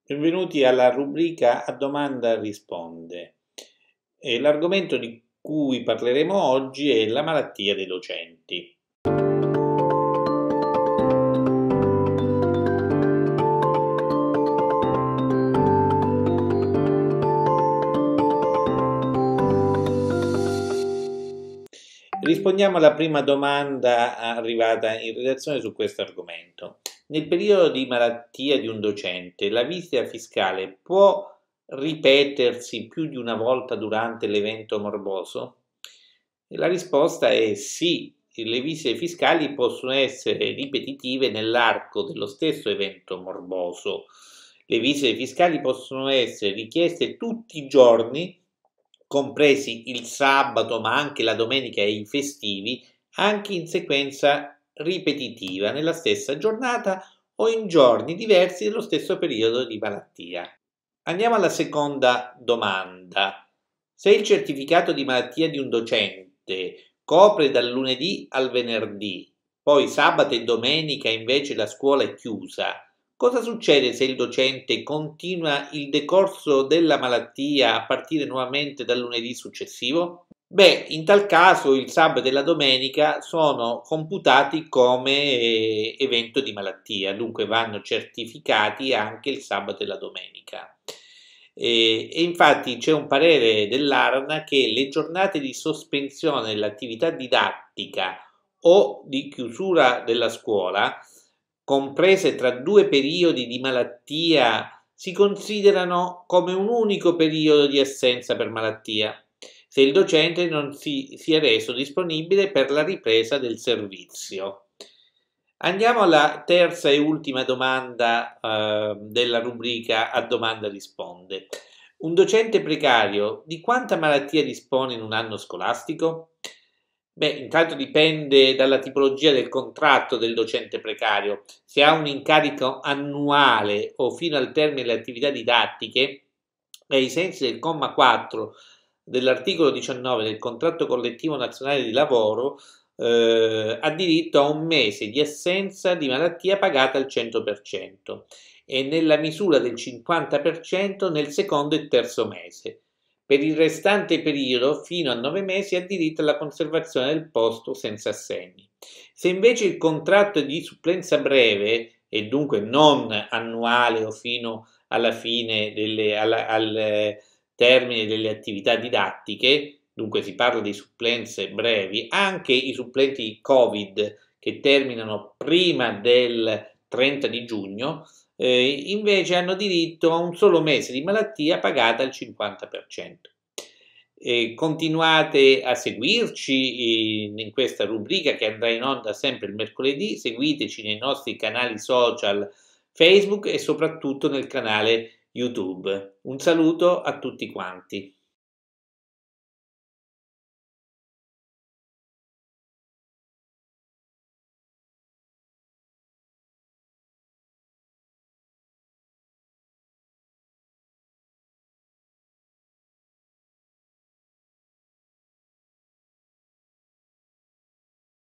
Benvenuti alla rubrica A domanda risponde. L'argomento di cui parleremo oggi è la malattia dei docenti. Rispondiamo alla prima domanda arrivata in redazione su questo argomento. Nel periodo di malattia di un docente, la visita fiscale può ripetersi più di una volta durante l'evento morboso? E la risposta è sì, le visite fiscali possono essere ripetitive nell'arco dello stesso evento morboso. Le visite fiscali possono essere richieste tutti i giorni, compresi il sabato, ma anche la domenica e i festivi, anche in sequenza ripetitiva nella stessa giornata o in giorni diversi dello stesso periodo di malattia. Andiamo alla seconda domanda. Se il certificato di malattia di un docente copre dal lunedì al venerdì, poi sabato e domenica invece la scuola è chiusa, cosa succede se il docente continua il decorso della malattia a partire nuovamente dal lunedì successivo? Beh, in tal caso il sabato e la domenica sono computati come evento di malattia, dunque vanno certificati anche il sabato e la domenica. E infatti c'è un parere dell'ARNA che le giornate di sospensione dell'attività didattica o di chiusura della scuola, comprese tra due periodi di malattia, si considerano come un unico periodo di assenza per malattia, se il docente non sia reso disponibile per la ripresa del servizio. Andiamo alla terza e ultima domanda della rubrica A domanda risponde. Un docente precario di quanta malattia dispone in un anno scolastico? Beh, intanto dipende dalla tipologia del contratto del docente precario. Se ha un incarico annuale o fino al termine delle attività didattiche, ai sensi del comma 4 dell'articolo 19 del contratto collettivo nazionale di lavoro, ha diritto a un mese di assenza di malattia pagata al 100% e nella misura del 50% nel secondo e terzo mese. Per il restante periodo, fino a 9 mesi, ha diritto alla conservazione del posto senza assegni. Se invece il contratto è di supplenza breve e dunque non annuale o fino alla fine al termine delle attività didattiche, dunque si parla di supplenze brevi, anche i supplenti Covid che terminano prima del 30 di giugno, invece hanno diritto a un solo mese di malattia pagata al 50%. Continuate a seguirci in questa rubrica che andrà in onda sempre il mercoledì, seguiteci nei nostri canali social Facebook e soprattutto nel canale YouTube. Un saluto a tutti quanti.